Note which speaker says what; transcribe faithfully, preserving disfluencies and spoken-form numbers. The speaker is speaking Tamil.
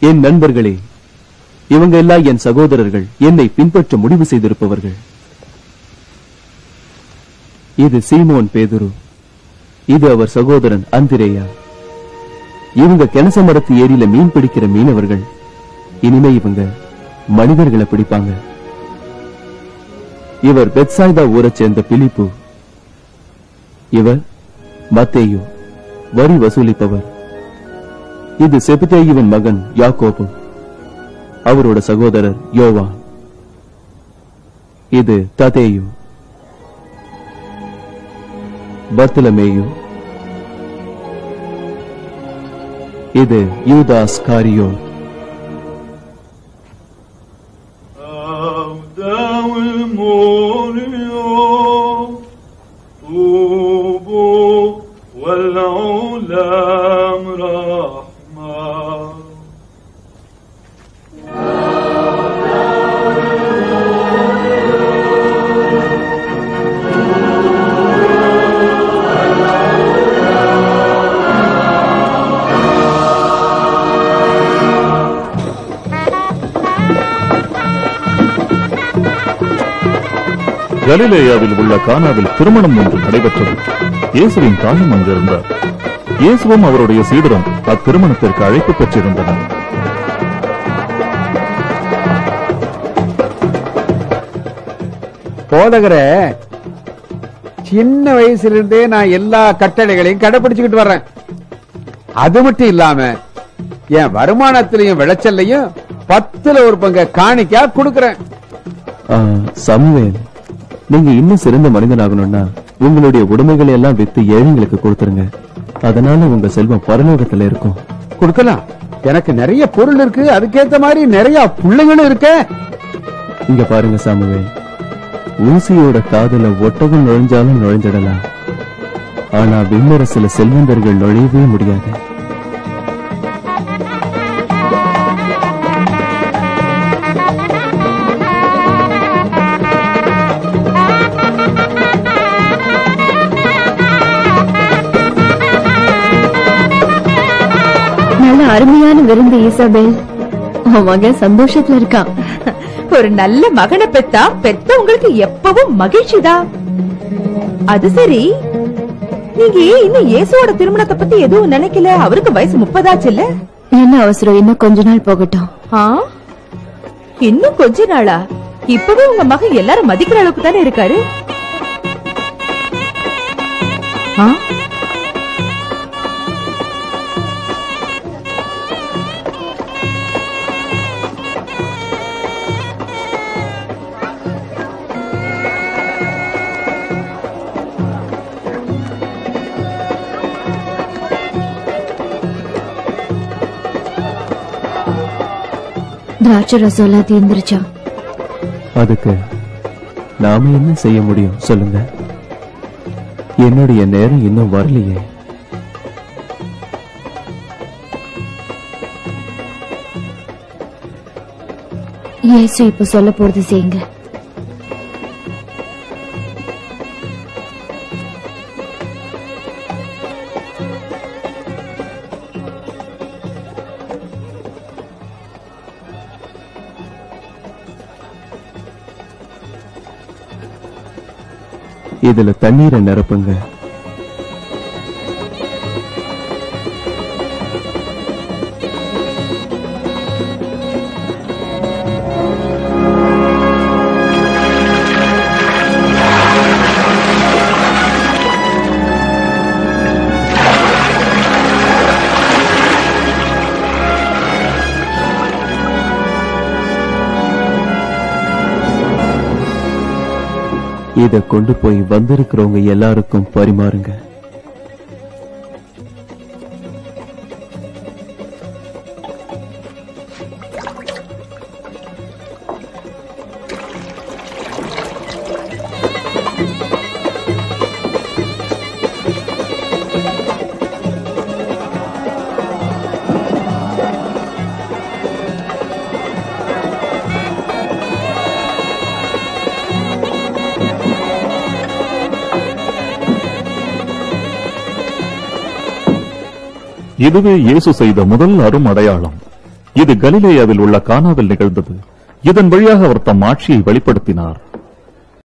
Speaker 1: என் நண்பர்களே, இவங்க எல்லாம் என் சகோதரர்கள், என்னை பின்பற்ற முடிவு செய்திருப்பவர்கள். இது சீமோன் பேதுரு, இது அவர் சகோதரன் அந்திரேயா. இவங்க கெனச மரத்து ஏரியில மீன் பிடிக்கிற மீனவர்கள். இனிமே இவங்க மனிதர்களை பிடிப்பாங்க. இவர் பெத்சாய்தா ஊரைச் சேர்ந்த பிலிப்பு. இவர் மத்தேயு, வரி வசூலிப்பவர். இது செபதேயுவின் மகன் யாக்கோபு, அவரோட சகோதரர் யோவான். இது ததேயு, பர்த்தலமேயு. இது யூதாஸ் காரியோத்.
Speaker 2: கலிலேயாவில் உள்ள கானாவில் திருமணம் ஒன்று நடைபெற்றது. இயேசுவின் தாயும் அங்கிருந்தார். இயேசுவும் அவருடைய சீடரும் அத்திருமணத்திற்கு அழைப்பு பெற்றிருந்தனர்.
Speaker 3: போதகரே, சின்ன வயசுலிருந்தே நான் எல்லா கட்டளைகளையும் கடைபிடிச்சுக்கிட்டு வர்றேன். அது மட்டும் இல்லாம என் வருமானத்திலையும் விளைச்சல்லையும் பத்துல ஒரு பங்க காணிக்கா கொடுக்கறேன்.
Speaker 1: சமுவேல், நீங்க இன்னும் சிறந்த மனிதனாகணும்னா உங்களுடைய உடைமைகளை எல்லாம் வித்து ஏழைங்களுக்கு கொடுத்துருங்க. அதனால உங்க செல்வம் பரலோகத்துல இருக்கும்.
Speaker 3: கொடுக்கலாம். எனக்கு நிறைய பொருள் இருக்கு, அதுக்கேத்த மாதிரி நிறைய பிள்ளைகளும் இருக்க.
Speaker 1: இங்க பாருங்க சாமுவேல், ஊசியோட காதுல ஒட்டகம் நுழைஞ்சாலும் நுழைஞ்சிடலாம். ஆனா விண்ணரசுல செல்வந்தர்கள் நுழையவே முடியாது.
Speaker 4: அருமையான விருந்து ஈசாபேல். உன் மகன் சந்தோஷத்துல இருக்கான்.
Speaker 5: ஒரு நல்ல மகனை பெத்தா பெத்த உங்களுக்கு எப்பவும் மகிழ்ச்சிதான். அது சரி, நீங்க இன்னும் இயேசுவோட திருமணத்தை பத்தி எதுவும் நினைக்கல? அவருக்கு வயசு முப்பதாச்சு இல்ல?
Speaker 4: என்ன அவசரம், இன்னும் கொஞ்ச நாள் போகட்டும்.
Speaker 5: இன்னும் கொஞ்ச நாளா? இப்பவே உங்க மகன் எல்லாரும் மதிக்கிற அளவுக்கு தானே இருக்காரு.
Speaker 4: திராட்சை ரசோலா தீர்ந்துருச்சா?
Speaker 1: அதுக்கு நாம என்ன செய்ய முடியும் சொல்லுங்க? என்னுடைய நேரம் இன்னும் வரலையே.
Speaker 4: இயேசு இப்ப சொல்ல போறது செய்யுங்க.
Speaker 1: இதுல தண்ணீரை நிரப்புங்க. இத கொண்டு போய் வந்திருக்கிறவங்க எல்லாருக்கும் பரிமாறுங்க.
Speaker 2: இதுவே இயேசு செய்த முதல் அரும் அடையாளம். இது கலிலேயாவில் உள்ள கானாவில் நிகழ்ந்தது. இதன் வழியாக அவர் தம் ஆட்சியை வெளிப்படுத்தினார்.